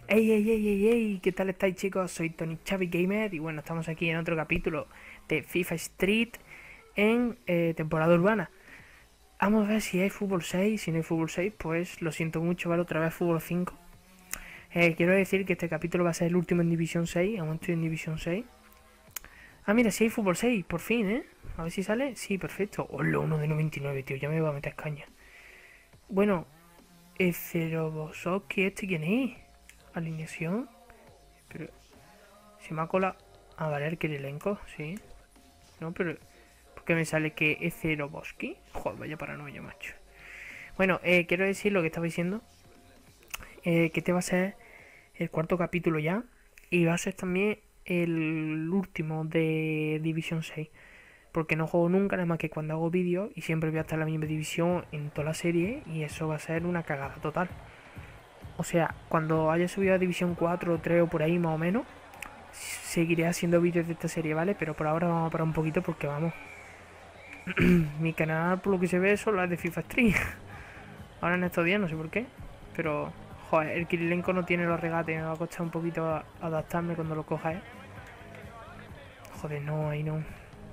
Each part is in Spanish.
Ey, ey, ey, ey, ey, ¿qué tal estáis, chicos? Soy Tony Chavi Gamer y bueno, estamos aquí en otro capítulo de FIFA Street en temporada urbana. Vamos a ver si hay fútbol 6. Si no hay fútbol 6, pues lo siento mucho, vale, otra vez fútbol 5. Quiero decir que este capítulo va a ser el último en División 6, aún estoy en División 6. Ah, mira, si hay fútbol 6, por fin, ¿eh? A ver si sale. Sí, perfecto. Hola, uno de 99, tío, ya me va a meter caña. Bueno, Cerobosoki, ¿este quién es? Alineación. Pero si me ha colado. Ah, vale, el Kirilenko, sí. No, pero. ¿Por qué me sale que es Ceroboski? Joder, vaya paranoia, macho. Bueno, quiero decir lo que estaba diciendo. Que este va a ser el cuarto capítulo ya. Y va a ser también el último de División 6. Porque no juego nunca, nada más que cuando hago vídeos. Y siempre voy a estar en la misma división en toda la serie. Y eso va a ser una cagada total. O sea, cuando haya subido a División 4 o 3 o por ahí más o menos, seguiré haciendo vídeos de esta serie, ¿vale? Pero por ahora vamos a parar un poquito porque vamos. Mi canal, por lo que se ve, solo es de FIFA Stream. Ahora en estos días, no sé por qué. Pero, joder, el Kirilenko no tiene los regates. Me va a costar un poquito adaptarme cuando lo coja, ¿eh? Joder, no, ahí no.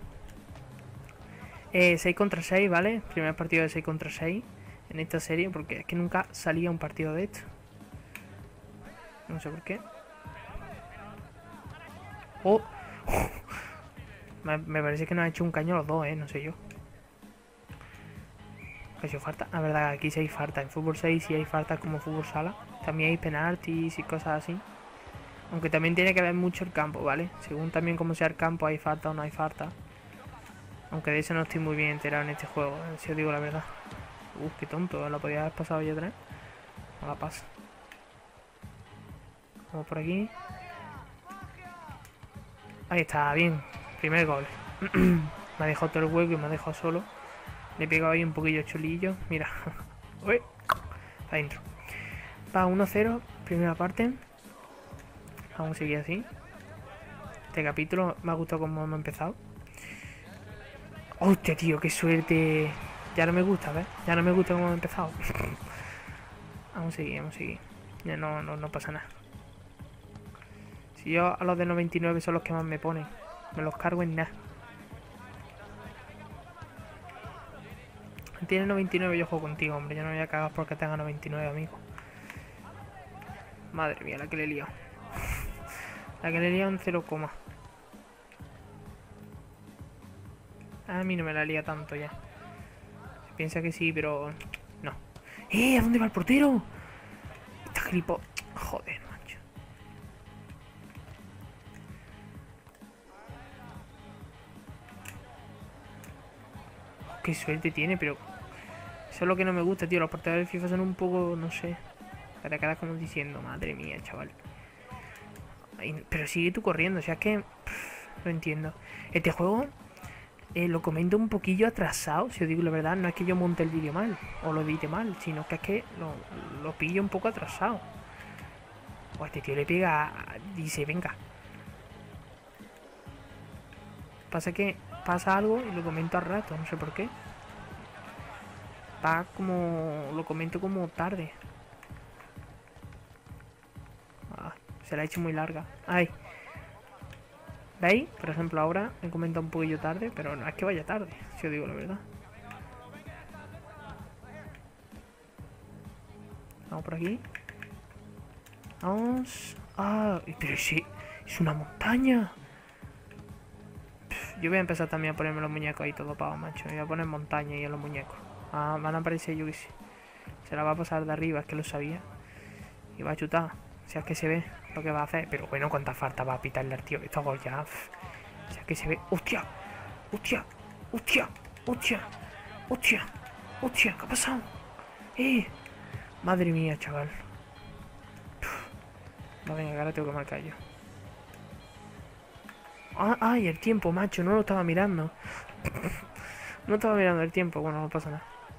6 contra 6, ¿vale? Primer partido de 6 contra 6 en esta serie, porque es que nunca salía un partido de esto. No sé por qué. Oh, me parece que nos ha hecho un caño los dos, no sé yo. ¿Ha sido falta? La verdad, aquí sí hay falta. En fútbol 6 sí hay falta como fútbol sala. También hay penaltis y cosas así. Aunque también tiene que ver mucho el campo, ¿vale? Según también cómo sea el campo, hay falta o no hay falta. Aunque de eso no estoy muy bien enterado en este juego, si os digo la verdad. Qué tonto, lo podía haber pasado ya atrás. No la pasa. Vamos por aquí. Ahí está, bien. Primer gol. Me ha dejado todo el hueco y me ha dejado solo. Le he pegado ahí un poquillo chulillo. Mira. Uy. Adentro. Va 1-0. Primera parte. Vamos a seguir así. Este capítulo me ha gustado como hemos empezado. ¡Hostia, tío! ¡Qué suerte! Ya no me gusta, ¿ves? Ya no me gusta cómo hemos empezado. Vamos a seguir, vamos a seguir. Ya no pasa nada. Si yo a los de 99 son los que más me ponen. Me los cargo en nada. Tiene 99, yo juego contigo, hombre. Yo no me voy a cagar porque tenga 99, amigo. Madre mía, la que le he liado. La que le he liado en 0, a mí no me la lía tanto ya. Se piensa que sí, pero no. ¿A dónde va el portero? Está gripo. Joder, macho. Qué suerte tiene, pero eso es lo que no me gusta, tío. Los porteros de FIFA son un poco, no sé. Te quedas como diciendo, madre mía, chaval. Ay, pero sigue tú corriendo, o sea, es que no entiendo. Este juego lo comento un poquillo atrasado, si os digo la verdad. No es que yo monte el vídeo mal o lo edite mal, sino que es que lo pillo un poco atrasado. O este tío le pega, dice, venga. Pasa que pasa algo y lo comento al rato, no sé por qué. Va como, lo comento como tarde. Se la ha hecho muy larga. Ay. ¿Veis? Por ejemplo, ahora he comentado un poquillo tarde, pero no es que vaya tarde, si os digo la verdad. Vamos por aquí. Vamos. Ah, pero sí, es una montaña. Yo voy a empezar también a ponerme los muñecos ahí todo pavo, macho. Me voy a poner montaña y en los muñecos. Ah, van a aparecer, yo que sé. Se la va a pasar de arriba, es que lo sabía. Y va a chutar. Si es que se ve lo que va a hacer. Pero bueno, cuánta falta va a pitarle al tío. Esto gol ya. Si es que se ve. ¡Hostia! ¡Hostia! ¡Hostia! ¡Hostia! ¡Hostia! ¡Hostia! ¿Qué ha pasado? Madre mía, chaval. No, venga, ahora tengo que marcar yo. Ay, el tiempo, macho. No lo estaba mirando. No estaba mirando el tiempo. Bueno, no pasa nada.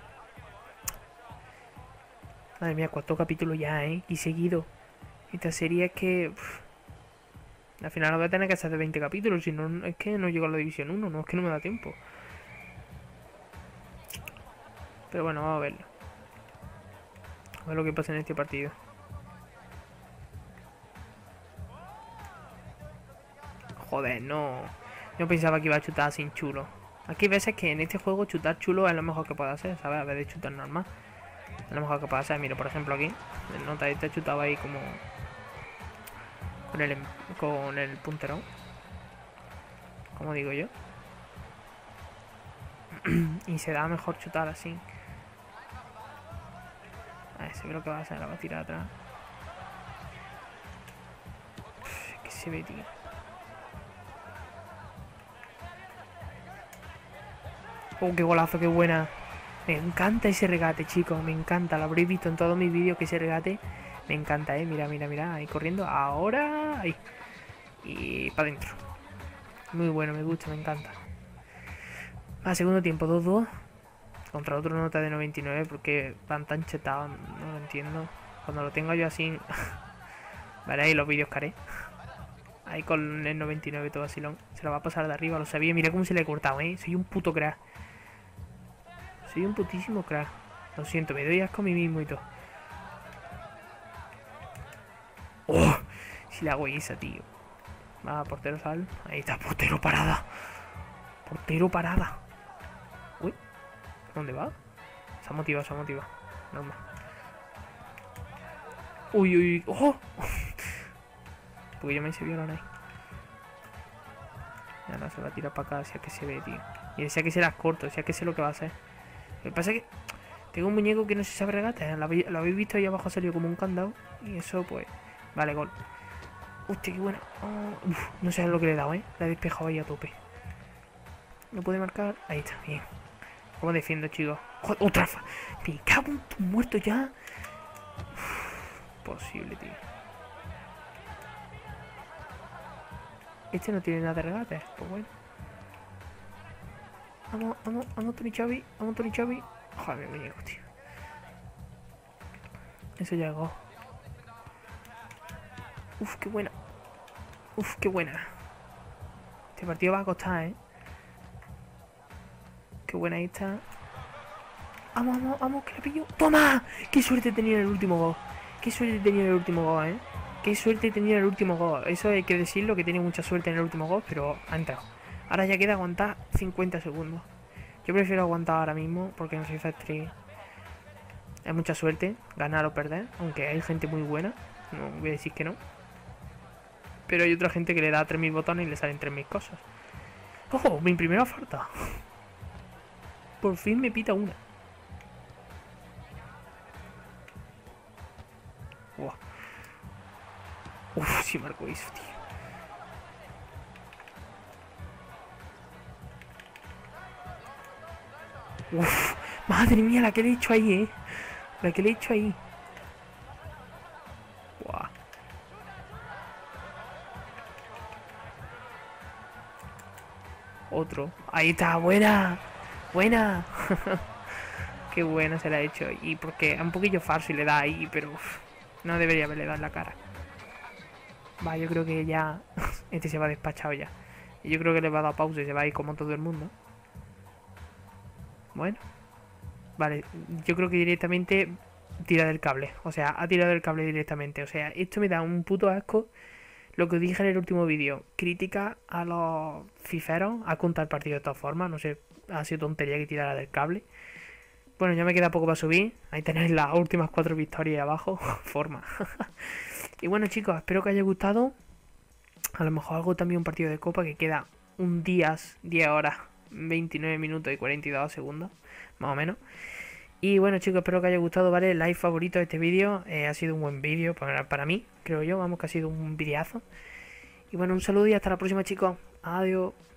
Madre mía, cuántos capítulos ya, y seguido. Esta serie es que... al final lo voy a tener que hacer de 20 capítulos. Si no, es que no llego a la división 1. No, es que no me da tiempo. Pero bueno, vamos a verlo. A ver lo que pasa en este partido. Joder, no. Yo pensaba que iba a chutar sin chulo. Aquí hay veces que en este juego chutar chulo es lo mejor que puede hacer, ¿sabes? A vez de chutar normal. Es lo mejor que puede hacer. Mira, por ejemplo aquí. El nota este chutaba ahí como... Con el puntero. Como digo yo. Y se da mejor chutar así. A ver, se ve lo que va a hacer. La va a tirar atrás. Uf, que se ve, tío. Oh, qué golazo, qué buena. Me encanta ese regate, chicos. Me encanta. Lo habréis visto en todos mis vídeos que ese regate me encanta, Mira, mira, mira. Ahí corriendo. Ahora. Ahí. Y para adentro. Muy bueno, me gusta, me encanta. A segundo tiempo, 2-2. Contra otro nota de 99. Porque van tan chetados. No lo entiendo. Cuando lo tengo yo así. Veréis los vídeos que haré. Ahí con el 99 todo vacilón. Se lo va a pasar de arriba, lo sabía. Mira cómo se le he cortado, Soy un puto crack. Soy un putísimo crack. Lo siento, me doy asco a mí mismo y todo. ¡Oh! Si le hago esa, tío. Va, portero sal. Ahí está, portero parada. Portero parada. Uy. ¿Dónde va? Se ha motivado, se ha motivado. Normal. Uy, uy, uy. ¡Oh! Porque yo me hice violón ahí. Y ahora se va a tirar para acá, decía que se ve, tío. Y decía que se las corto, decía que sé lo que va a hacer. Lo que pasa es que tengo un muñeco que no se sabe regatear. Lo habéis visto ahí abajo, ha salido como un candado. Y eso, pues. Vale, gol. Hostia, qué buena. Oh, uf, no sé lo que le he dado, La he despejado ahí a tope. No puede marcar. Ahí está, bien. ¿Cómo defiendo, chicos? Joder, otra. Me cago en tu muerto ya. Uf, posible, tío. Este no tiene nada de regate. Pues bueno. Vamos, vamos, vamos, Tony Chavi. Vamos, Tony Chavi. Joder, mi muñeco, tío. Eso ya llegó. Uf, qué buena. Uf, qué buena. Este partido va a costar, Qué buena ahí está. Vamos, vamos, vamos, que la pillo. ¡Toma! ¡Qué suerte tenía en el último gol! ¡Qué suerte tenía en el último gol, ¡Qué suerte tenía en el último gol! Eso hay que decirlo, que tiene mucha suerte en el último gol, pero ha entrado. Ahora ya queda aguantar 50 segundos. Yo prefiero aguantar ahora mismo, porque en FIFA Street hay mucha suerte, ganar o perder, aunque hay gente muy buena, no voy a decir que no. Pero hay otra gente que le da 3000 botones y le salen 3000 cosas. ¡Ojo! Mi primera falta. Por fin me pita una. Wow. Uf, si marco eso, tío. Uf, madre mía, la que le he hecho ahí, La que le he hecho ahí. Buah. Otro. Ahí está, buena. Buena. Qué buena se la ha hecho. Y porque es un poquillo falso y le da ahí, pero uf, no debería haberle dado en la cara. Va, yo creo que ya este se va despachado ya. Y yo creo que le va a dar pausa y se va a ir como todo el mundo. Bueno. Vale, yo creo que directamente tira del cable. O sea, ha tirado el cable directamente. O sea, esto me da un puto asco. Lo que os dije en el último vídeo. Crítica a los fiferos. A contar el partido de todas formas. No sé, ha sido tontería que tirara del cable. Bueno, ya me queda poco para subir. Ahí tenéis las últimas 4 victorias abajo. Forma. Y bueno, chicos, espero que haya gustado. A lo mejor hago también un partido de copa que queda un día, 10 horas, 29 minutos y 42 segundos. Más o menos. Y bueno, chicos, espero que haya gustado, ¿vale? Like favorito de este vídeo. Ha sido un buen vídeo para mí, creo yo. Vamos, que ha sido un videazo. Y bueno, un saludo y hasta la próxima, chicos. Adiós.